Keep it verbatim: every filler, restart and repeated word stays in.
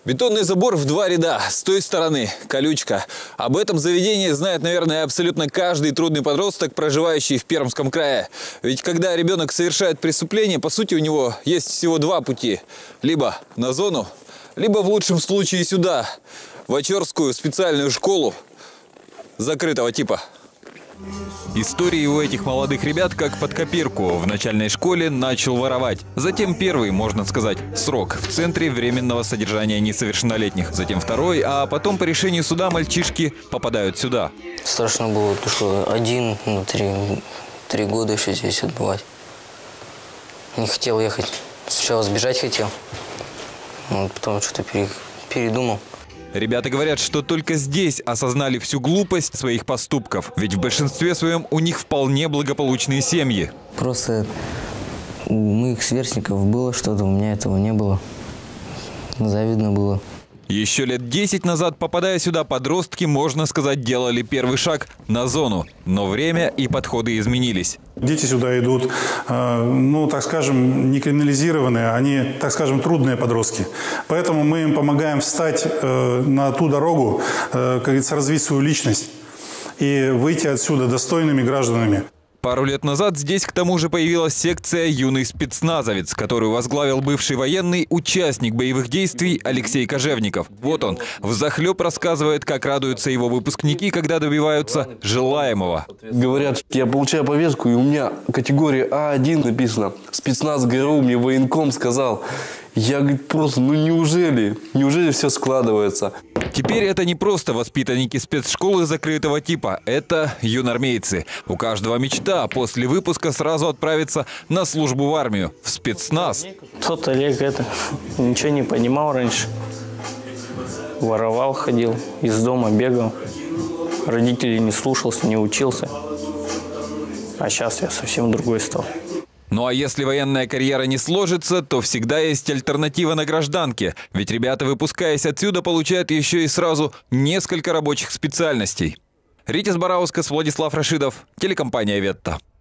Бетонный забор в два ряда, с той стороны колючка. Об этом заведении знает, наверное, абсолютно каждый трудный подросток, проживающий в Пермском крае. Ведь когда ребенок совершает преступление, по сути у него есть всего два пути. Либо на зону, либо в лучшем случае сюда, в Очерскую специальную школу закрытого типа. Истории у этих молодых ребят как под копирку. В начальной школе начал воровать. Затем первый, можно сказать, срок в центре временного содержания несовершеннолетних. Затем второй, а потом по решению суда мальчишки попадают сюда. Страшно было, то, что один, ну, три, три года еще здесь отбывать. Не хотел ехать. Сначала сбежать хотел, но потом что-то пере, передумал. Ребята говорят, что только здесь осознали всю глупость своих поступков. Ведь в большинстве своем у них вполне благополучные семьи. Просто у моих сверстников было что-то, у меня этого не было. Завидно было. Еще лет десять назад, попадая сюда, подростки, можно сказать, делали первый шаг на зону. Но время и подходы изменились. Дети сюда идут, ну, так скажем, не криминализированные, они, так скажем, трудные подростки. Поэтому мы им помогаем встать на ту дорогу, как говорится, развить свою личность и выйти отсюда достойными гражданами. Пару лет назад здесь к тому же появилась секция «Юный спецназовец», которую возглавил бывший военный, участник боевых действий Алексей Кожевников. Вот он, взахлеб рассказывает, как радуются его выпускники, когда добиваются желаемого. Говорят, я получаю повестку, и у меня категория А один написано. Спецназ ГРУ, мне военком сказал. Я, говорит, просто, ну неужели? Неужели все складывается? Теперь это не просто воспитанники спецшколы закрытого типа. Это юнармейцы. У каждого мечта после выпуска сразу отправиться на службу в армию, в спецназ. Тот Олег это ничего не понимал раньше. Воровал, ходил, из дома бегал. Родителей не слушался, не учился. А сейчас я совсем другой стал. Ну а если военная карьера не сложится, то всегда есть альтернатива на гражданке. Ведь ребята, выпускаясь отсюда, получают еще и сразу несколько рабочих специальностей. Ритис Бараускас, Владислав Рашидов, телекомпания «Ветта».